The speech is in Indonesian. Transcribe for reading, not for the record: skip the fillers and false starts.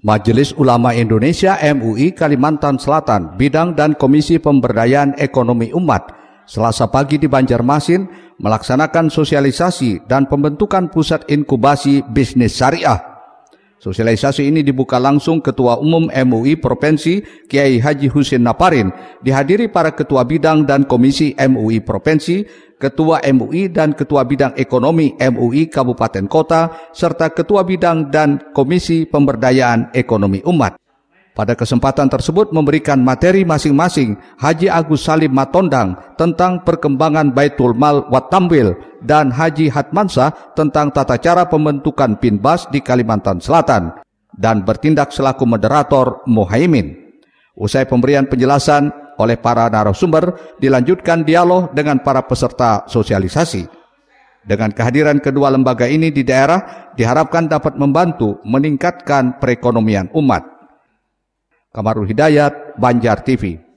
Majelis Ulama Indonesia MUI Kalimantan Selatan Bidang dan Komisi Pemberdayaan Ekonomi Umat Selasa pagi di Banjarmasin melaksanakan sosialisasi dan pembentukan pusat inkubasi bisnis syariah. Sosialisasi ini dibuka langsung Ketua Umum MUI Provinsi Kiai Haji Husin Naparin, dihadiri para Ketua Bidang dan Komisi MUI Provinsi, Ketua MUI dan Ketua Bidang Ekonomi MUI Kabupaten Kota, serta Ketua Bidang dan Komisi Pemberdayaan Ekonomi Umat. Pada kesempatan tersebut memberikan materi masing-masing Haji Agus Salim Matondang tentang perkembangan Baitul Mal wat Tamwil dan Haji Hatmansah tentang tata cara pembentukan Pinbas di Kalimantan Selatan dan bertindak selaku moderator Muhaimin. Usai pemberian penjelasan oleh para narasumber, dilanjutkan dialog dengan para peserta sosialisasi. Dengan kehadiran kedua lembaga ini di daerah diharapkan dapat membantu meningkatkan perekonomian umat. Kamarul Hidayat, Banjar TV.